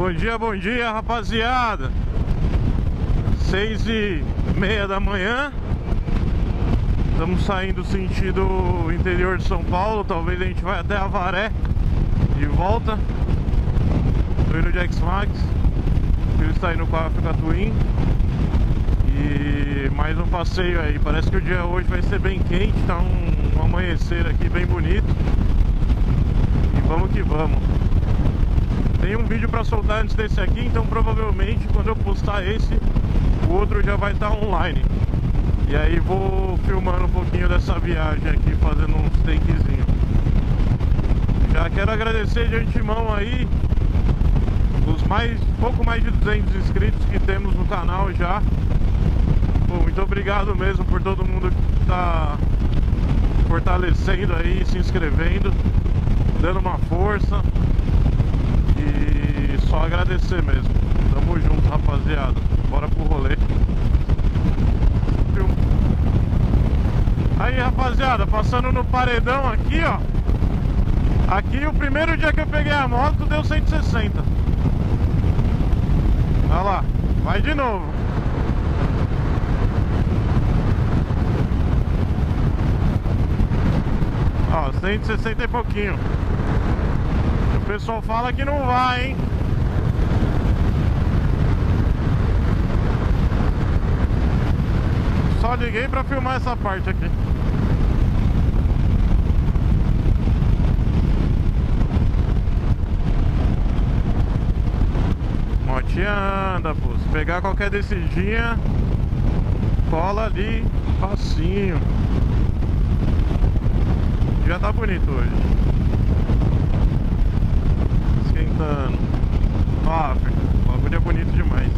Bom dia, rapaziada. 6h30 da manhã. Estamos saindo sentido interior de São Paulo. Talvez a gente vai até Avaré de volta. Tô indo de X-Max. Ele está indo com a Africa Twin. E mais um passeio aí. Parece que o dia hoje vai ser bem quente. Tá um amanhecer aqui bem bonito. E vamos que vamos. Tem um vídeo pra soltar antes desse aqui, então provavelmente quando eu postar esse, o outro já vai estar online. E aí vou filmando um pouquinho dessa viagem aqui, fazendo uns takezinhos. Já quero agradecer de antemão aí os pouco mais de 200 inscritos que temos no canal já. Pô, muito obrigado mesmo por todo mundo que tá fortalecendo aí, se inscrevendo, dando uma força. E só agradecer mesmo. Tamo junto, rapaziada. Bora pro rolê. Aí, rapaziada, passando no paredão aqui, ó. Aqui o primeiro dia que eu peguei a moto deu 160. Olha lá, vai de novo. Ó, 160 e pouquinho. O pessoal fala que não vai, hein? Só liguei pra filmar essa parte aqui. Motinha anda, pô. Se pegar qualquer descidinha, cola ali, facinho. Já tá bonito hoje. Esquentando. Ó, África, o bagulho é bonito demais.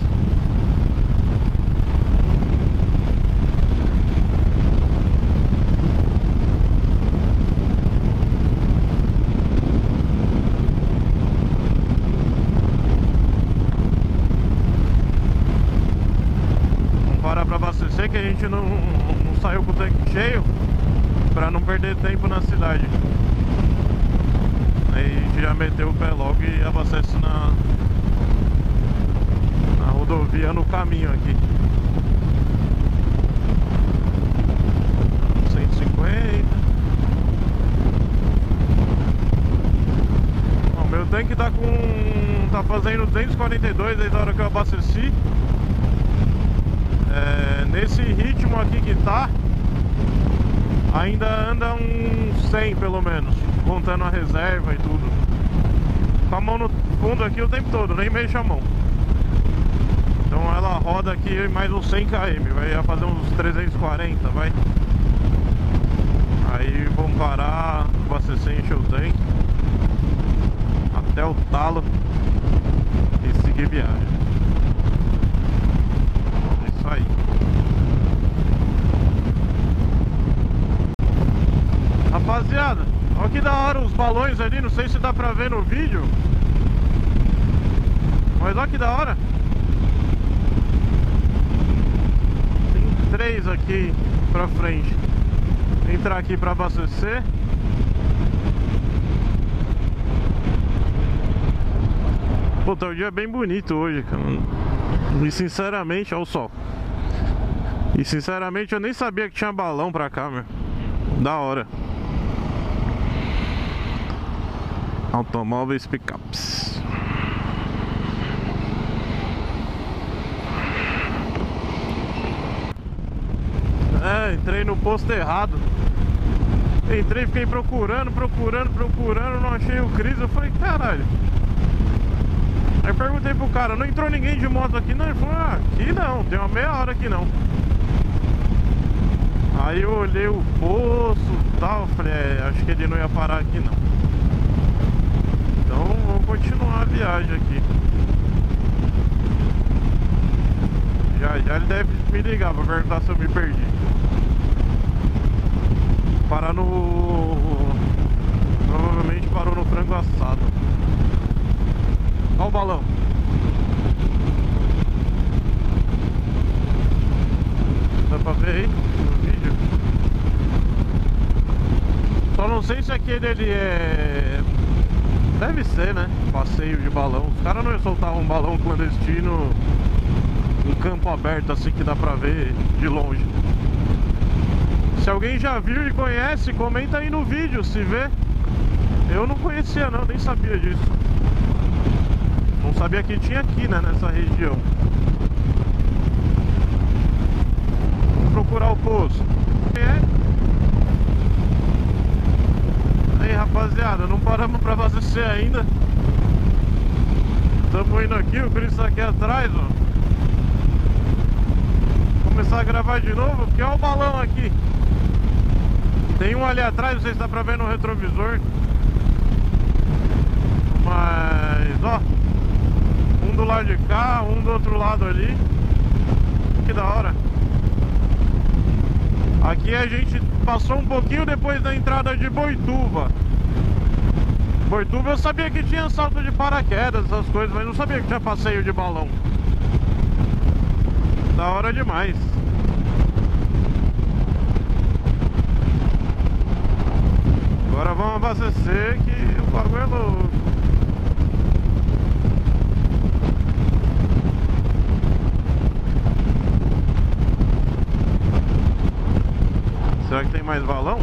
Vamos parar pra abastecer, que a gente não saiu com o tanque cheio, pra não perder tempo na cidade. Aí a gente já meteu o pé logo e abastece na rodovia, no caminho aqui. 150. O meu tanque tá fazendo 242 desde a hora que eu abasteci. Nesse ritmo aqui que tá, ainda anda uns 100 pelo menos, contando a reserva e tudo. Com a mão no fundo aqui o tempo todo, nem mexo a mão. Então ela roda aqui mais uns 100 km, vai fazer uns 340, vai. Aí vamos parar, abastecer, encher o tanque até o talo e seguir viagem. É isso aí. Rapaziada, olha que da hora os balões ali, não sei se dá pra ver no vídeo, mas olha que da hora. Tem 3 aqui pra frente. Entrar aqui pra abastecer. Puta, o dia é bem bonito hoje, cara. E sinceramente, olha o sol. E sinceramente eu nem sabia que tinha balão pra cá, meu. Da hora. Automóveis pickups. Entrei no posto errado. Entrei, fiquei procurando, não achei o Cris. Eu falei, caralho. Aí perguntei pro cara, não entrou ninguém de moto aqui não? Ele falou, aqui não, tem uma meia hora aqui não. Aí eu olhei o poço e tal, falei, acho que ele não ia parar aqui não. Então vamos continuar a viagem aqui. Já ele deve me ligar pra perguntar se eu me perdi. Parar provavelmente parou no frango assado. Olha o balão. Dá pra ver aí no vídeo? Só não sei se aquele ele é Deve ser, né? Passeio de balão. Os caras não iam soltar um balão clandestino em campo aberto, assim, que dá pra ver de longe. Se alguém já viu e conhece, comenta aí no vídeo, se vê. Eu não conhecia não, nem sabia disso. Não sabia que tinha aqui, né, nessa região. Vamos procurar o poço. Aí, rapaziada, não paramos pra abastecer ainda. Estamos indo aqui, o Cris tá aqui atrás, ó. Vou começar a gravar de novo, porque olha o balão aqui. Tem um ali atrás, não sei se dá pra ver no retrovisor. Mas, ó, um do lado de cá, um do outro lado ali. Que da hora. Aqui a gente passou um pouquinho depois da entrada de Boituva. Boituva eu sabia que tinha salto de paraquedas, essas coisas, mas não sabia que tinha passeio de balão. Da hora demais. Agora vamos abastecer que o bagulho é louco. Será que tem mais balão?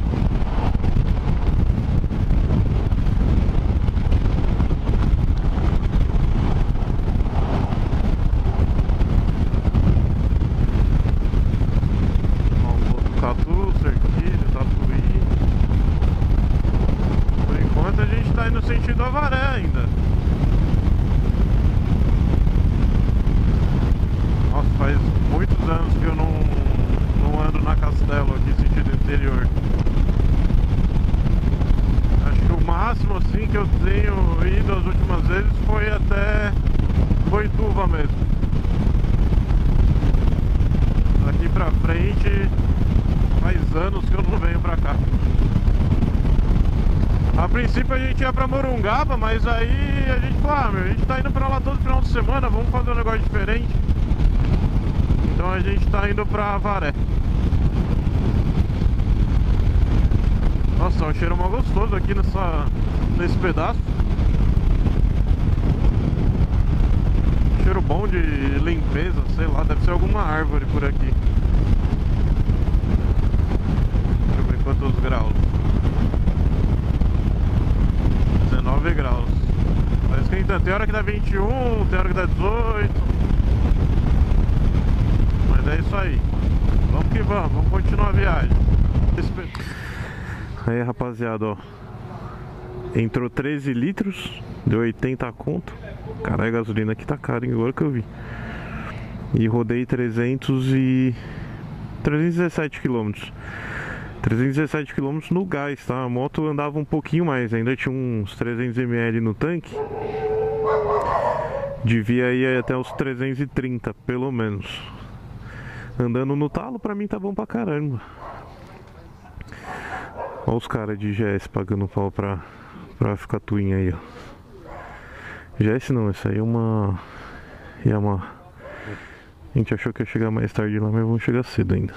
Tatu, Cerquilho, Tatuí. Por enquanto a gente tá indo no sentido Avaré ainda. Nossa, faz muitos anos que eu não ando na Castelo aqui, sentido interior. Acho que o máximo assim que eu tenho ido as últimas vezes foi até Boituva mesmo. Daqui pra frente faz anos que eu não venho pra cá. A princípio a gente ia pra Morungaba, mas aí a gente falou, ah, meu, a gente tá indo pra lá todo final de semana, vamos fazer um negócio diferente. Então a gente tá indo pra Avaré. Nossa, é um cheiro mó gostoso aqui nesse pedaço. Cheiro bom de limpeza, sei lá, deve ser alguma árvore por aqui. Deixa eu ver quantos graus. 19 graus. Tá esquentando, tem hora que dá 21, tem hora que dá 18. Mas é isso aí. Vamos que vamos continuar a viagem. Aí, rapaziada, ó, entrou 13 litros, deu 80 conto. Caralho, a gasolina aqui tá cara, hein? Agora que eu vi. E rodei 317 km. 317 km no gás, tá? A moto andava um pouquinho mais, ainda tinha uns 300 ml no tanque. Devia ir até os 330, pelo menos. Andando no talo, pra mim tá bom pra caramba. Olha os caras de GS pagando pau pra ficar twin aí, ó. GS não, essa aí é uma Yamaha. A gente achou que ia chegar mais tarde lá, mas vamos chegar cedo ainda.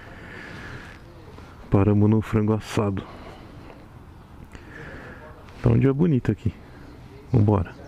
Paramos no frango assado. Tá um dia bonito aqui. Vambora.